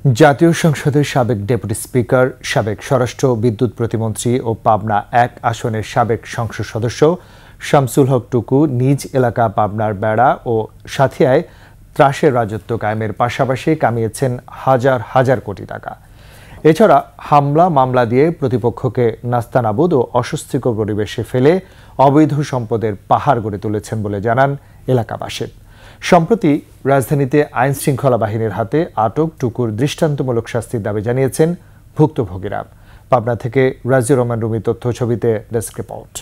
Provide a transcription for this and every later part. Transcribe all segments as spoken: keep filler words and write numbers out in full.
জাতীয় সংসদের সাবেক ডেপুটি স্পিকার, সাবেক স্বরাষ্ট্র বিদ্যুৎ প্রতিমন্ত্রী ও পাবনা এক আসনের সাবেক সংসদ সদস্য শামসুল হক টুকু নিজ এলাকা পাবনার বেড়া ও সাথিয়ায় ত্রাসের রাজত্ব কায়েমের পাশাপাশি কামিয়েছেন হাজার হাজার কোটি টাকা। এছাড়া হামলা মামলা দিয়ে প্রতিপক্ষকে নাস্তানাবুদ ও অস্বস্তিকর পরিবেশে ফেলে অবৈধ সম্পদের পাহাড় গড়ে তুলেছেন বলে জানান এলাকাবাসী। সম্প্রতি রাজধানীতে আইন শৃঙ্খলা বাহিনীর হাতে আটক টুকুর দৃষ্টান্তমূলক শাস্তির দাবি জানিয়েছেন ভুক্তভোগীরা। পাবনা থেকে রাজিউর রহমান রুমি তথ্য ছবিতে ডেস্ক রিপোর্ট।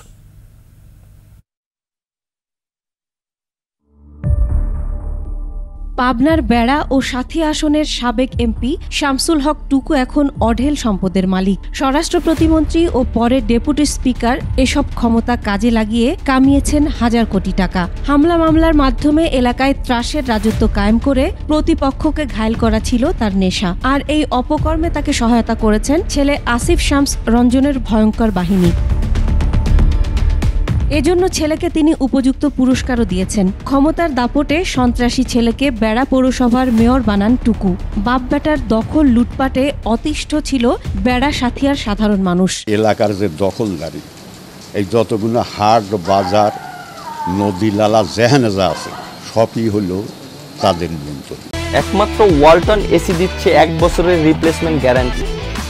পাবনার বেড়া ও সাথী আসনের সাবেক এমপি শামসুল হক টুকু এখন অঢেল সম্পদের মালিক। স্বরাষ্ট্র প্রতিমন্ত্রী ও পরে ডেপুটি স্পিকার এসব ক্ষমতা কাজে লাগিয়ে কামিয়েছেন হাজার কোটি টাকা। হামলা মামলার মাধ্যমে এলাকায় ত্রাসের রাজত্ব কায়েম করে প্রতিপক্ষকে ঘায়েল করা ছিল তার নেশা। আর এই অপকর্মে তাকে সহায়তা করেছেন ছেলে আসিফ শামস রঞ্জনের ভয়ঙ্কর বাহিনী। এজন্য ছেলেকে তিনি উপযুক্ত পুরস্কারও দিয়েছেন। ক্ষমতার দাপটে সন্ত্রাসী ছেলেকে বেড়া পৌরসভার মেয়র বানান টুকু। বাপ বেটার দখল লুটপাটে অতিষ্ঠ ছিল বেড়া সাথিয়ার সাধারণ মানুষ। এলাকার যে দখলদারি, এই যতগুলো হাট বাজার নদী নালা যেখানে যা আছে সবই হলো তাদের নিয়ন্ত্রণ। একমাত্র ওয়ালটন এসি দিচ্ছে এক বছরের রিপ্লেসমেন্ট গ্যারান্টি।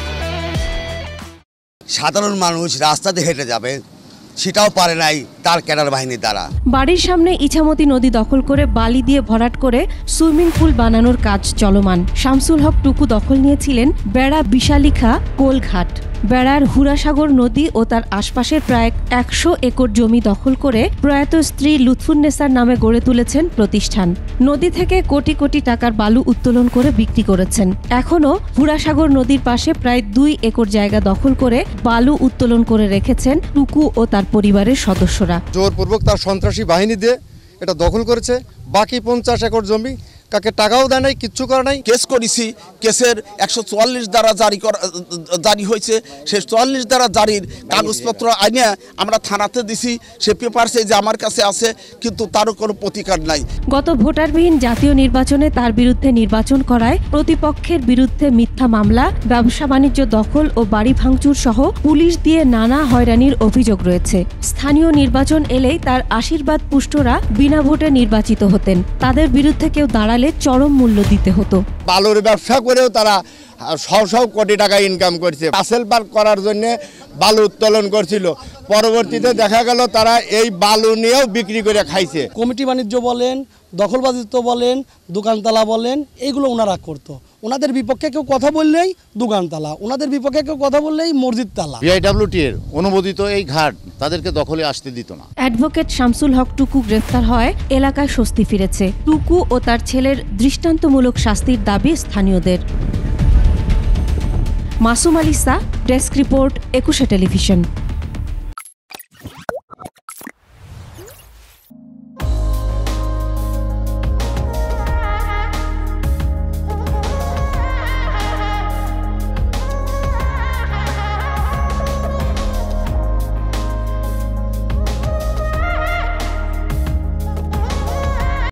সাধারণ মানুষ রাস্তাতে হেঁটে যাবে সেটাও পারে নাই তার ক্যাডার বাহিনীর দ্বারা। বাড়ির সামনে ইছামতি নদী দখল করে বালি দিয়ে ভরাট করে সুইমিং পুল বানানোর কাজ চলমান। শামসুল হক টুকু দখল নিয়েছিলেন বেড়া বিশালিখা কোলঘাট। বেড়ার হুরাসাগর নদী ও তার আশপাশের প্রায় একশো একর জমি দখল করে প্রয়াত স্ত্রী লুৎফুন্নেসার নামে গড়ে তুলেছেন প্রতিষ্ঠান। নদী থেকে কোটি কোটি টাকার বালু উত্তোলন করে বিক্রি করেছেন। এখনও হুরাসাগর নদীর পাশে প্রায় দুই একর জায়গা দখল করে বালু উত্তোলন করে রেখেছেন টুকু ও তার পরিবারের সদস্যরা। জোরপূর্বক তার সন্ত্রাসী বাহিনী দিয়ে এটা দখল করেছে। বাকি পঞ্চাশ একর জমি কাকে টাকাও দেয় নাই, কিচ্ছু করে নাই। কেস করেছি, কেসের একশো চুয়াল্লিশ দ্বারা জারি করা জারি হয়েছে। সে চুয়াল্লিশ দ্বারা জারির কাগজপত্র আইনে আমরা থানাতে দিছি, সে পেপারসে যে আমার কাছে আছে, কিন্তু তারও কোনো প্রতিকার নাই। গত ভোটারবিহীন জাতীয় নির্বাচনে তার বিরুদ্ধে নির্বাচন করায় প্রতিপক্ষের বিরুদ্ধে মিথ্যা মামলা, ব্যবসা বাণিজ্য দখল ও বাড়ি ভাঙচুর সহ পুলিশ দিয়ে নানা হয়রানির অভিযোগ রয়েছে। স্থানীয় নির্বাচন এলেই তার আশীর্বাদ পুষ্টরা বিনা ভোটে নির্বাচিত হতেন। তাদের বিরুদ্ধে কেউ দাঁড়ালে চরম মূল্য দিতে হতো। বালুর ব্যবসা করেও তারা শও শও কোটি টাকা ইনকাম করছে। পার্সেল পার্ক করার জন্য বালু উত্তোলন করছিল। পরবর্তীতে দেখা গেল তারা এই বালু নিয়েও বিক্রি করে খাইছে। কমিটি বাণিজ্য বলেন, দখলবাজিত্ব বলেন, দোকানতালা বলেন, এইগুলো ওনারা করতো। ওনাদের বিপক্ষে কেউ কথা বললেই দোকানতালা, ওনাদের বিপক্ষে কেউ কথা বললেই মসজিদ তালা। বিআইডব্লিউটি এর অনুমোদিত এই ঘাট তাদেরকে দখলে আসতে দিত না। অ্যাডভোকেট শামসুল হক টুকু গ্রেফতার হয় এলাকায় স্বস্তি ফিরেছে। টুকু ও তার ছেলের দৃষ্টান্তমূলক শাস্তির দাবি স্থানীয়দের। Masum Alisa, desk report, Ekushey television.